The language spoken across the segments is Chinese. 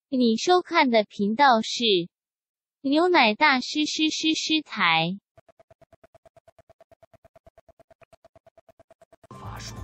你收看的频道是牛奶大师台。 法术。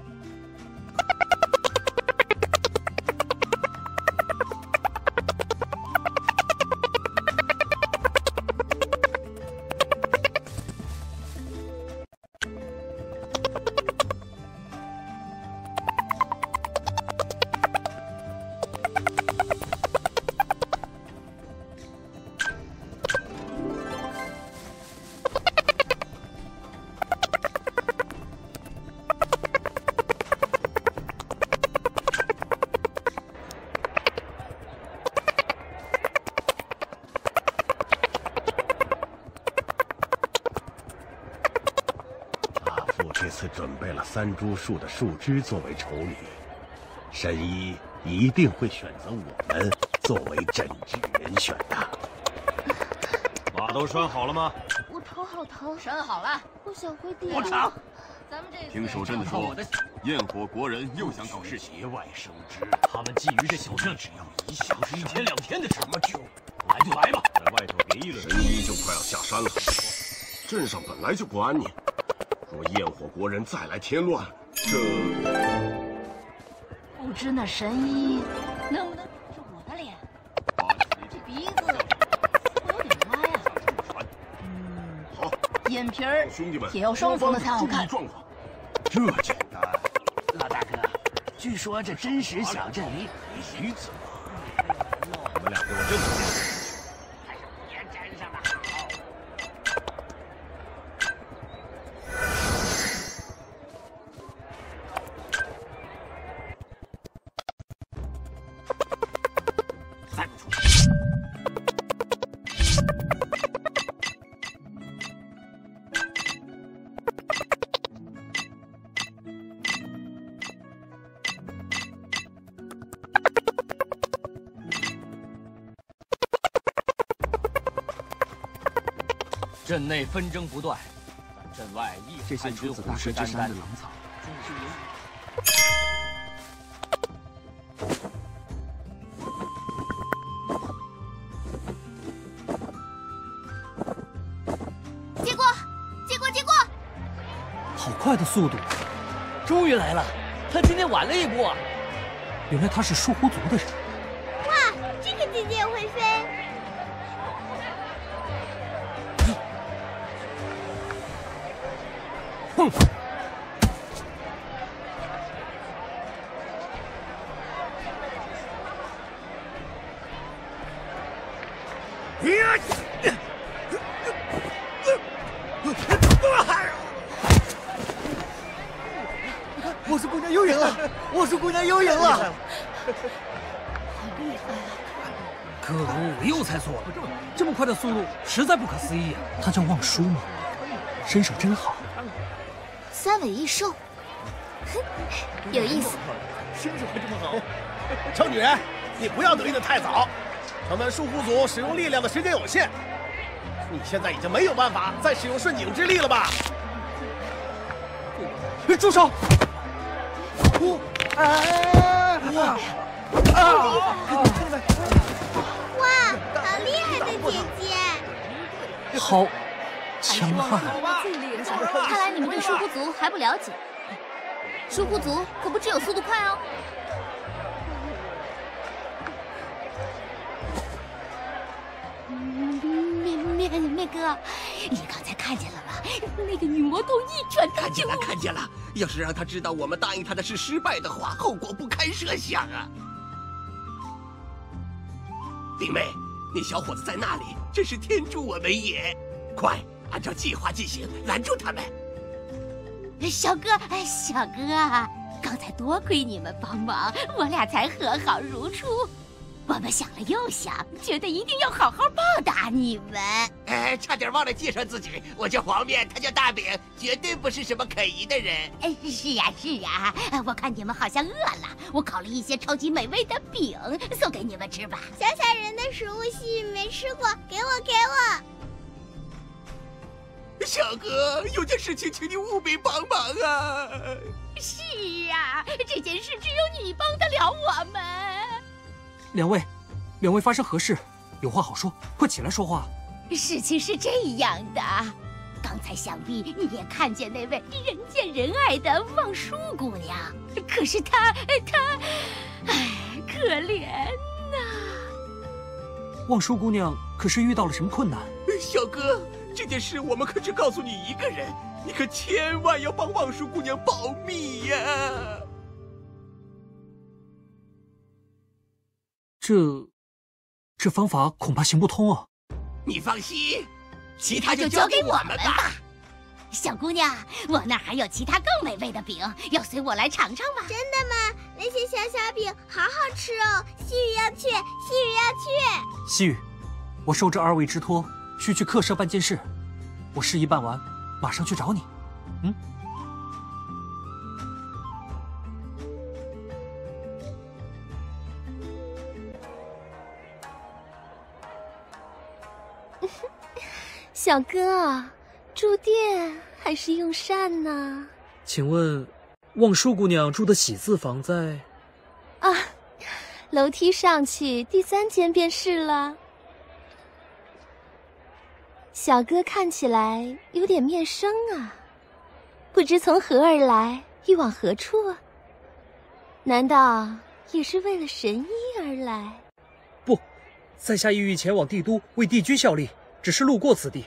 这次准备了三株树的树枝作为酬礼，神医一定会选择我们作为诊治人选的。 马都拴好了吗？ 我头好疼。 拴好了。 我想回地。 我长。 咱们这听守镇的说，焰火国人又想搞事情。 节外生枝，他们觊嶽这小镇，只要一下不是1天2天的事。什么酒？来就来吧，在外头别议论。 神医就快要下山了，镇上本来就不安宁。若焰火国人再来添乱，这不知那神医能不能是我的脸？这鼻子有点拉呀。 好， 眼皮儿兄弟们也要双层的才好看。 状况， 这简单。 老大哥，据说这真实小镇里驴子嘛，你们俩给我这么点。 也沾上了。 再不出去。镇内纷争不断，但镇外一这些出自大师之山的狼草， 结果！ 好快的速度！ 终于来了！他今天晚了一步。 原来他是疏忽族的人。 哇，这个姐姐也会飞！ 哼！ 我是姑娘又赢了！我是姑娘又赢了！ 好厉害啊！ 可恶，我又猜错了！这么快的速度，实在不可思议啊！他叫望舒吗？身手真好。 3尾一收，哼，有意思。 身手还这么好。 臭女人，你不要得意的太早。咱们树户族使用力量的时间有限，你现在已经没有办法再使用顺景之力了吧？ 住手！ 哇，好厉害的姐姐！ 好强悍！ 看来你们对疏忽族还不了解。疏忽族可不只有速度快哦。面哥，你刚才看见了吗？那个女魔头一拳打进来。看见了！要是让他知道我们答应他的事失败的话，后果不堪设想啊！灵妹，那小伙子在那里，真是天助我们也！快，按照计划进行，拦住他们！ 小哥，刚才多亏你们帮忙，我俩才和好如初。我们想了又想，觉得一定要好好报答你们。 差点忘了介绍自己，我叫黄面，他叫大饼，绝对不是什么可疑的人。 是呀，我看你们好像饿了，我烤了一些超级美味的饼送给你们吃吧。 小人的食物细雨没吃过，给我。 小哥，有件事情请你务必帮忙啊！ 是啊，这件事只有你帮得了我们。 两位， 两位发生何事？有话好说，快起来说话。 事情是这样的，刚才想必你也看见那位人见人爱的望舒姑娘，可是她，唉，可怜呐。 望舒姑娘可是遇到了什么困难？ 小哥，这件事我们可只告诉你一个人，你可千万要帮望舒姑娘保密呀！ 这方法恐怕行不通啊。 你放心，其他就交给我们吧。 小姑娘，我那儿还有其他更美味的饼，要随我来尝尝吗？ 真的吗？那些小小饼好好吃哦！西雨要去，西雨要去。 西雨，我受这二位之托，需去客舍办件事。我事宜办完，马上去找你。 小哥，住店还是用膳呢？ 请问，望舒姑娘住的喜字房在？ 啊，楼梯上去第3间便是了。小哥看起来有点面生啊，不知从何而来，欲往何处啊？难道也是为了神医而来？ 不，在下意欲前往帝都为帝君效力，只是路过此地。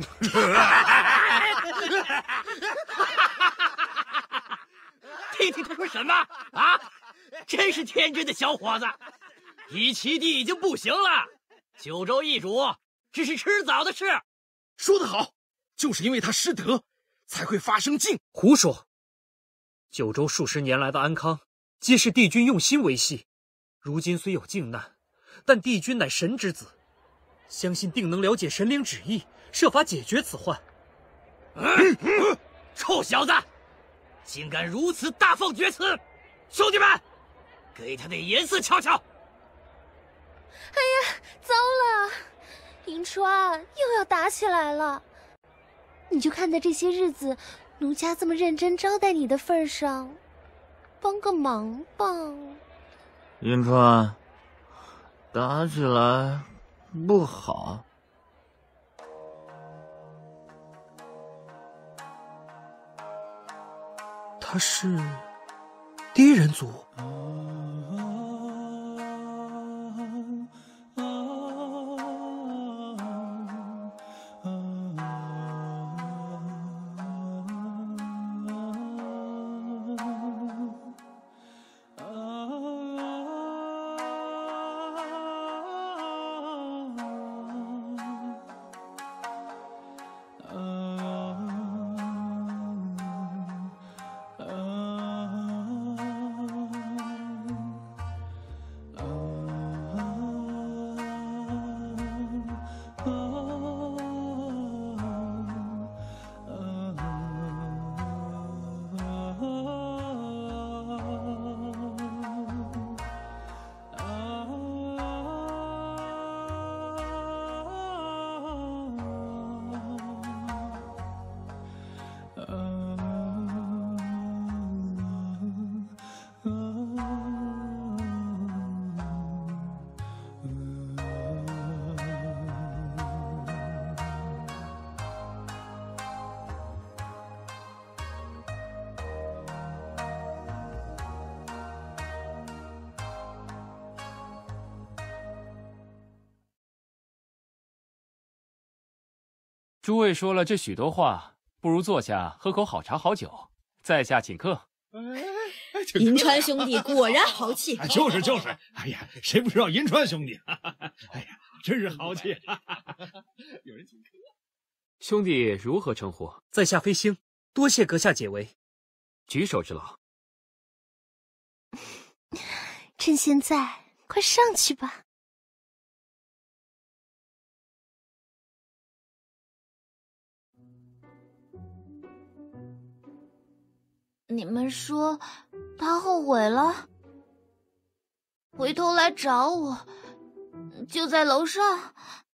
听他说什么啊？真是天真的小伙子！一齐地已经不行了，九州易主只是迟早的事。 说得好，就是因为他失德，才会发生靖。 胡说！九州数十年来的安康，皆是帝君用心维系。如今虽有靖难，但帝君乃神之子，相信定能了解神灵旨意，设法解决此患。 臭小子，竟敢如此大放厥词！兄弟们，给他点颜色瞧瞧！ 哎呀，糟了！银川又要打起来了。你就看在这些日子奴家这么认真招待你的份上，帮个忙吧。 银川，打起来不好。 他是低人族。 诸位说了这许多话，不如坐下喝口好茶好酒，在下请客。 银川兄弟果然豪气。 就是，哎呀，谁不知道银川兄弟？哎呀，真是豪气！有人请客。 兄弟如何称呼？ 在下飞星，多谢阁下解围。 举手之劳。 趁现在，快上去吧。 你们说他后悔了，回头来找我，就在楼上，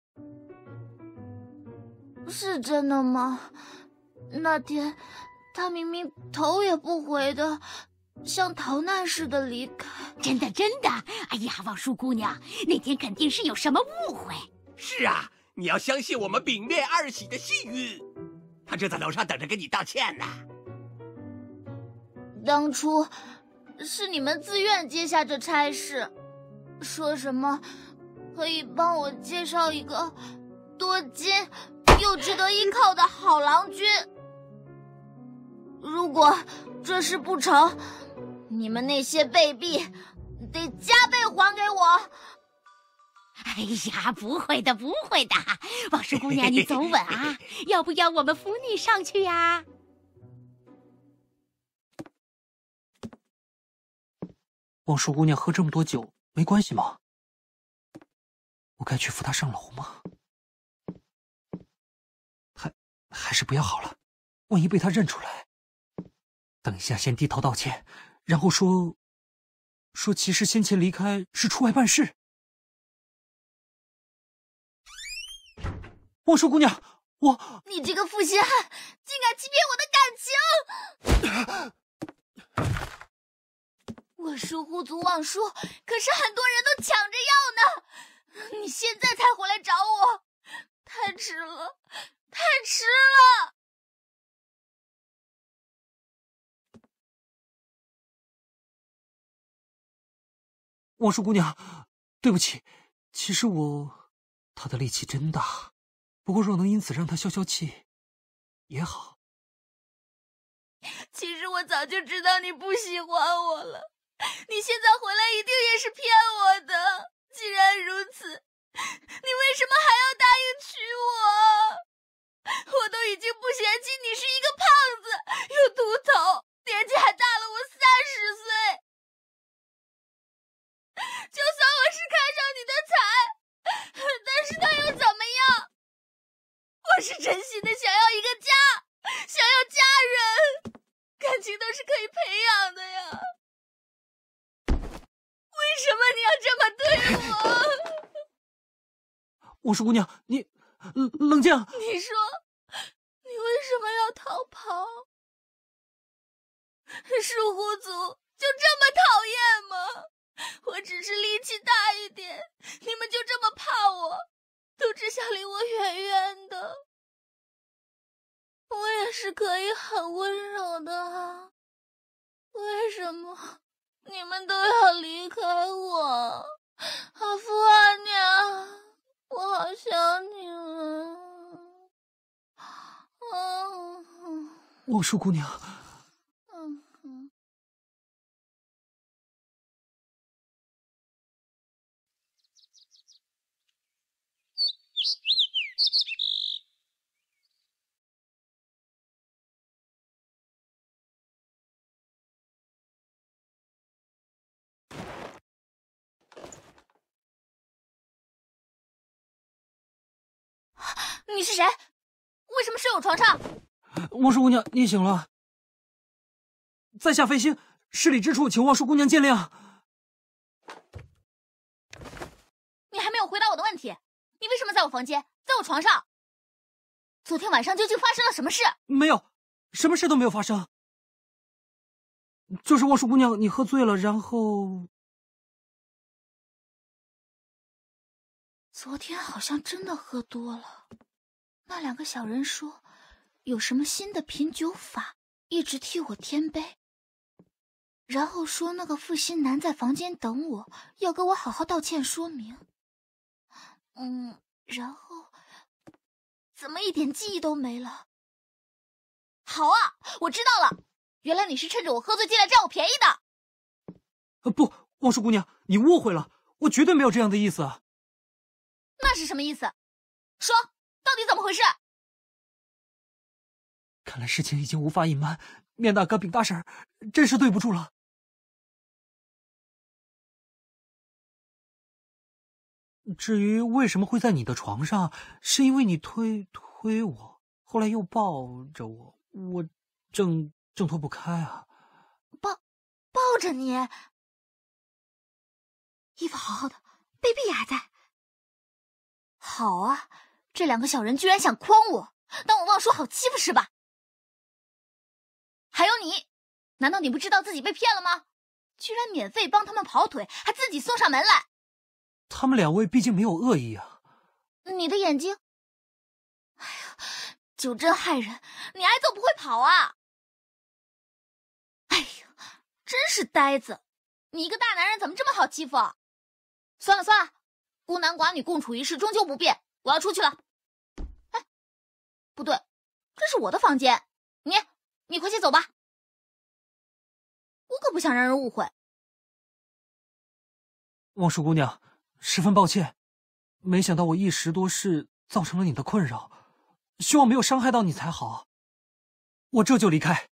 是真的吗？那天他明明头也不回的，像逃难似的离开。 真的真的。哎呀，望舒姑娘，那天肯定是有什么误会。 是啊，你要相信我们秉面二喜的幸运。他正在楼上等着跟你道歉呢。 当初是你们自愿接下这差事，说什么可以帮我介绍一个多金又值得依靠的好郎君。如果这事不成，你们那些贝币得加倍还给我。 哎呀，不会的，不会的，望舒姑娘，你走稳啊！要不要我们扶你上去呀？ 望舒姑娘喝这么多酒没关系吗？我该去扶她上楼吗？还是不要好了，万一被她认出来。等一下先低头道歉，然后说其实先前离开是出外办事。望舒姑娘， 你这个负心汉，竟敢欺骗我的感情！我疏忽族望舒，可是很多人都抢着要呢。你现在才回来找我，太迟了，太迟了！ 望舒姑娘，对不起，其实他的力气真大，不过若能因此让他消消气，也好。 其实我早就知道你不喜欢我了，你现在回来一定也是骗我的。既然如此，你为什么还要答应娶我？我都已经不嫌弃你是一个胖子，有秃头，年纪还大了我30岁。就算我是看上你的才，但是他又怎么样？我是真心的想要一个家，想要家人，感情都是可以培养的呀。为什么你要这么对我？ 望舒姑娘，你冷静。 你说，你为什么要逃跑？疏忽族就这么讨厌吗？我只是力气大一点，你们就这么怕我，都只想离我远远的。我也是可以很温柔的啊，为什么你们都要离开我？阿父阿娘，我好想你了。 望舒姑娘， 你是谁？为什么睡我床上？ 望舒姑娘，你醒了。在下飞星，失礼之处，请望舒姑娘见谅。 你还没有回答我的问题，你为什么在我房间，在我床上？昨天晚上究竟发生了什么事？ 没有，什么事都没有发生。就是望舒姑娘，你喝醉了，然后…… 昨天好像真的喝多了。那2个小人说，有什么新的品酒法，一直替我添杯。然后说那个负心男在房间等我，要跟我好好道歉说明。然后怎么一点记忆都没了？好啊，我知道了，原来你是趁着我喝醉进来占我便宜的。 不，望舒姑娘，你误会了，我绝对没有这样的意思。 那是什么意思？说，到底怎么回事？ 看来事情已经无法隐瞒，面大哥、禀大婶，真是对不住了。至于为什么会在你的床上，是因为你推我，后来又抱着我，我挣脱不开啊。 抱着你，衣服好好的，贝币也还在。好啊，这2个小人居然想诓我，当我望舒好欺负是吧？还有你，难道你不知道自己被骗了吗？ 居然免费帮他们跑腿，还自己送上门来。 他们2位毕竟没有恶意啊。 你的眼睛，哎呀，就真害人！你挨揍不会跑啊？哎呀，真是呆子！你一个大男人怎么这么好欺负？算了算了，孤男寡女共处一室终究不便，我要出去了。哎，不对，这是我的房间，你快些走吧。我可不想让人误会。 望舒姑娘，十分抱歉，没想到我一时多事造成了你的困扰，希望没有伤害到你才好。我这就离开。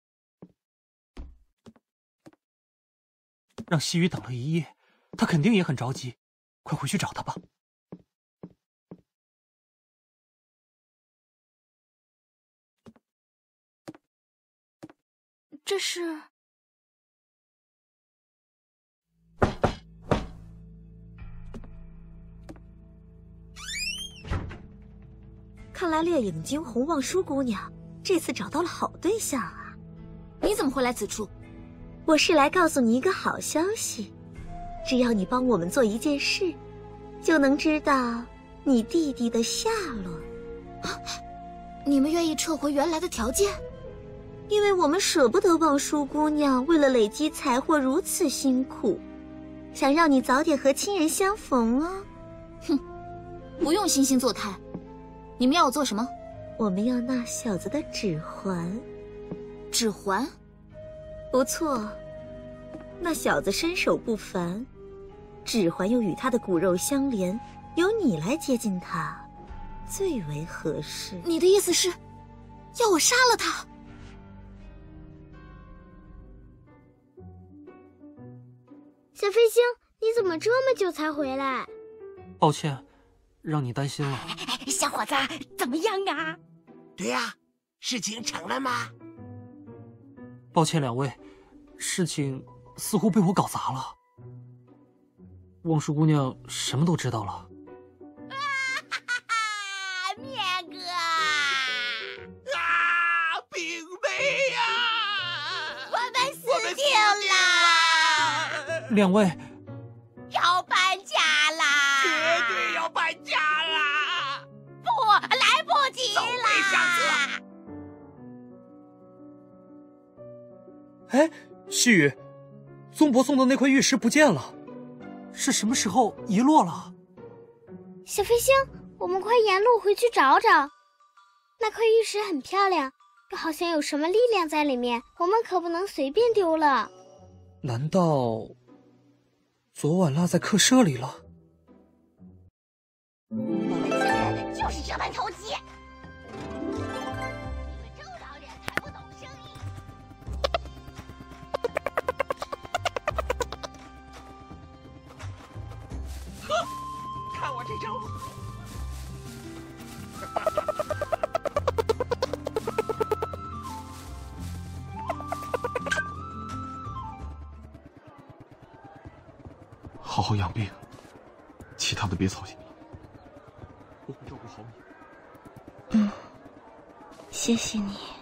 让西雨等了一夜，他肯定也很着急，快回去找他吧。 这是？ 看来烈影惊鸿望舒姑娘这次找到了好对象啊！ 你怎么会来此处？ 我是来告诉你一个好消息，只要你帮我们做一件事，就能知道你弟弟的下落。 啊，你们愿意撤回原来的条件？ 因为我们舍不得望舒姑娘为了累积财货如此辛苦，想让你早点和亲人相逢啊！ 哼，不用惺惺作态。你们要我做什么？ 我们要那小子的指环。 指环？ 不错，那小子身手不凡，指环又与他的骨肉相连，由你来接近他，最为合适。 你的意思是，要我杀了他？ 小飞星，你怎么这么久才回来？ 抱歉，让你担心了。 小伙子，怎么样啊？ 对呀，事情成了吗？ 抱歉2位，事情似乎被我搞砸了。望舒姑娘什么都知道了。 面哥！ 啊，冰妹呀！ 我们死定了 ！2位， 要搬家啦！ 绝对要搬家啦！ 不，来不及了！ 走为上策。 哎，西雨，宗伯送的那块玉石不见了，是什么时候遗落了？ 小飞星，我们快沿路回去找找。那块玉石很漂亮，又好像有什么力量在里面，我们可不能随便丢了。 难道昨晚落在客舍里了？ 我们今天就是这般投机。 看我这招！ 好好养病，其他的别操心了，我会照顾好你。 谢谢你。